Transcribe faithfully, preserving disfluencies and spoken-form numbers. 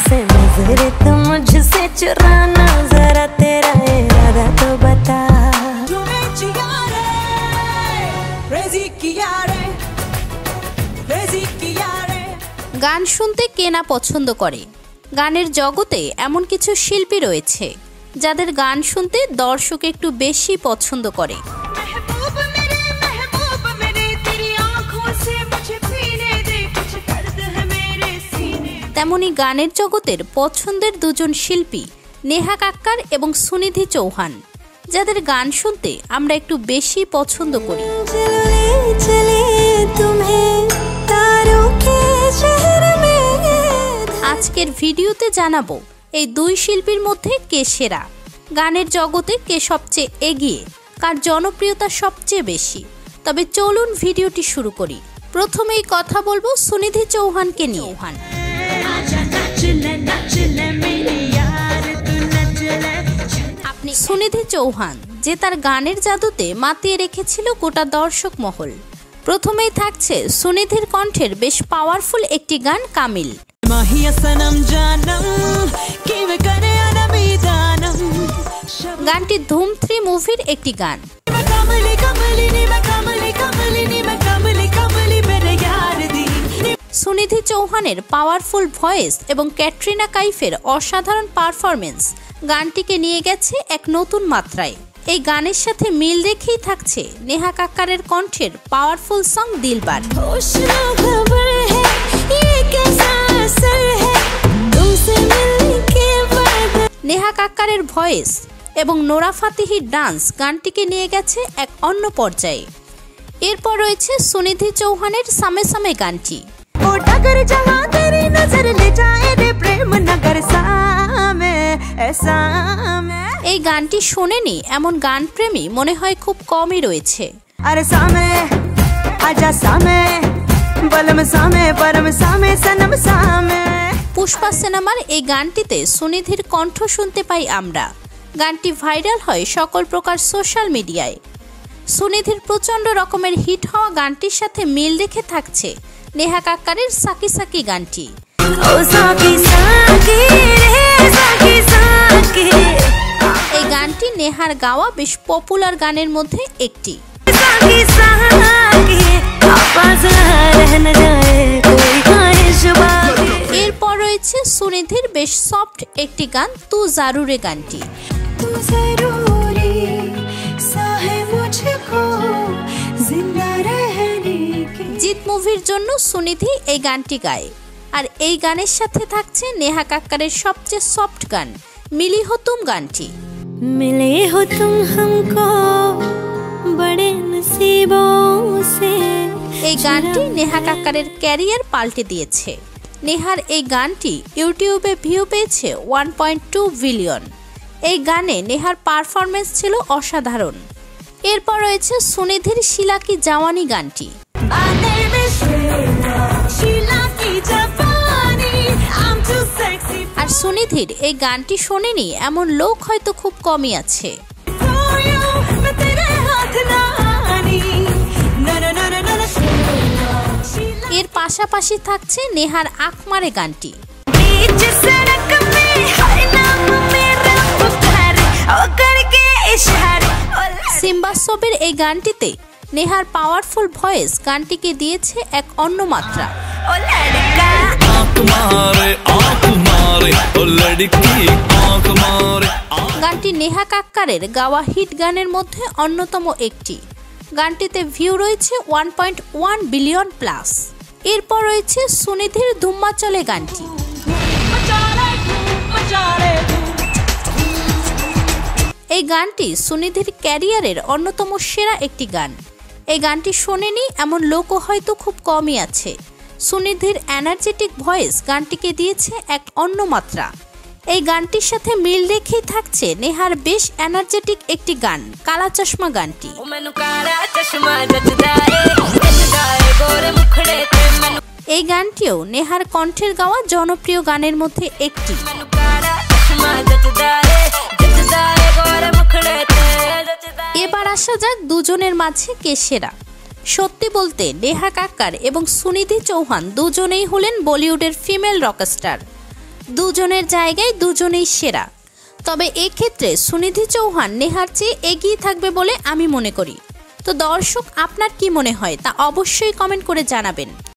से नजरें तो मुझसे चुराना, जरा तेरा इरादा तो बता। গান শুনতে কে না পছন্দ করে। গানের জগতে এমন কিছু শিল্পী রয়েছে যাদের গান শুনতে দর্শক একটু বেশি পছন্দ করে। তেমনি গানের জগতের পছন্দের দুজন শিল্পী নেহা কাক্কার এবং সুনিধি চৌহান, যাদের গান শুনতে আমরা একটু বেশি পছন্দ করি। আজকের ভিডিওতে জানাবো এই দুই শিল্পীর মধ্যে কে সেরা, গানের জগতে কে সবচেয়ে এগিয়ে, কার জনপ্রিয়তা সবচেয়ে বেশি। তবে চলুন ভিডিওটি শুরু করি। প্রথমেই কথা বলবো সুনিধি চৌহানকে নিয়ে। আপনি সুনিধি চৌহান, যে তার গানের জাদুতে মাতিয়ে রেখেছিল গোটা দর্শক মহল। প্রথমেই থাকছে সুনিধির কণ্ঠের বেশ পাওয়ারফুল একটি গান কামিল। গানটি ধুম থ্রি মুভির একটি গান। সুনিধি চৌহানের পাওয়ারফুল ভয়েস এবং ক্যাটরিনা কাইফের অসাধারণ পারফরমেন্স গানটিকে নিয়ে গেছে এক নতুন মাত্রায়। এই গানের সাথে মিল রেখেই থাকছে নেহা কাক্কারের কণ্ঠের পাওয়ারফুল সং দিলবার। নেহা কাক্কারের ভয়েস এবং নোরা ফাতেহির ডান্স গানটিকে নিয়ে গেছে এক অন্য পর্যায়ে। এরপর রয়েছে সুনিধি চৌহানের সামে সামে গানটি। এই গানটি শোনেনি এমন গান প্রেমী মনে হয় খুব কমই রয়েছে। পুষ্পা সিনেমার এই গানটিতে সুনিধির কণ্ঠ শুনতে পাই আমরা। গানটি ভাইরাল হয় সকল প্রকার সোশ্যাল মিডিয়ায়। সুনিধির প্রচন্ড রকমের হিট হওয়া গানটির সাথে মিল রেখে থাকছে নেহা কাক্কারের সাকি সাকি গানটি। এই গানটি নেহার গাওয়া বেশ পপুলার গানের মধ্যে একটি। এরপর রয়েছে সুনিধির বেশ সফট একটি গান তু জারুরে গানটি। জিত মুভির জন্য সুনিধি এই গানটি গায়। আর এই গানের সাথে থাকছে নেহা কাক্কারের সবচেয়ে সফট গান মিলি হো তুম গানটি। মিলে হো তুম হামকো বড়ে নসিবোं সে। এই গানটি নেহা কাক্কারের ক্যারিয়ার পাল্টে দিয়েছে। নেহার এই গানটি ইউটিউবে ভিউ পেয়েছে ওয়ান পয়েন্ট টু বিলিয়ন। এই গানে নেহার পারফরমেন্স ছিল অসাধারণ। এরপর রয়েছে সুনিধির শিলা কি জাওয়ানি গানটি। আর সুনিধির এই গানটি শোনেনি এমন লোক হয়তো খুব কমই আছে। এর পাশাপাশি থাকছে নেহার আঁকমারে গানটি। সিম্বা ছবির এই গানটিতে নেহার পাওয়ারফুল ভয়েস গানটিকে দিয়েছে এক অন্য মাত্রা। গানটি নেহা কাক্কারের গাওয়া হিট গানের মধ্যে অন্যতম একটি। গানটিতে ভিউ রয়েছে one point one billion plus. এরপর রয়েছে সুনিধির ধুম্মা চলে গানটি। এই গানটি সুনিধির ক্যারিয়ারের অন্যতম সেরা একটি গান। এই গানটি শোনেনি এমন লোকও হয়তো খুব কমই আছে। সুনিধির এনার্জেটিক ভয়েস গানটিকে দিয়েছে এক অন্য মাত্রা। এই গানটির সাথে মিল রেখেই থাকছে নেহার বেশ এনার্জেটিক একটি গান কালা চশমা গানটি। এই গানটিও নেহার কণ্ঠের গাওয়া জনপ্রিয় গানের মধ্যে একটি। এবার আসা যাক দুজনের মাঝে কে সেরা। সত্যি বলতে নেহা কাক্কার এবং সুনিধি চৌহান দুজনেই হলেন বলিউডের ফিমেল রকস্টার। দুজনের জায়গায় দুজনেই সেরা, তবে এক্ষেত্রে সুনিধি চৌহান নেহার চেয়ে এগিয়ে থাকবে বলে আমি মনে করি। তো দর্শক, আপনার কি মনে হয় তা অবশ্যই কমেন্ট করে জানাবেন।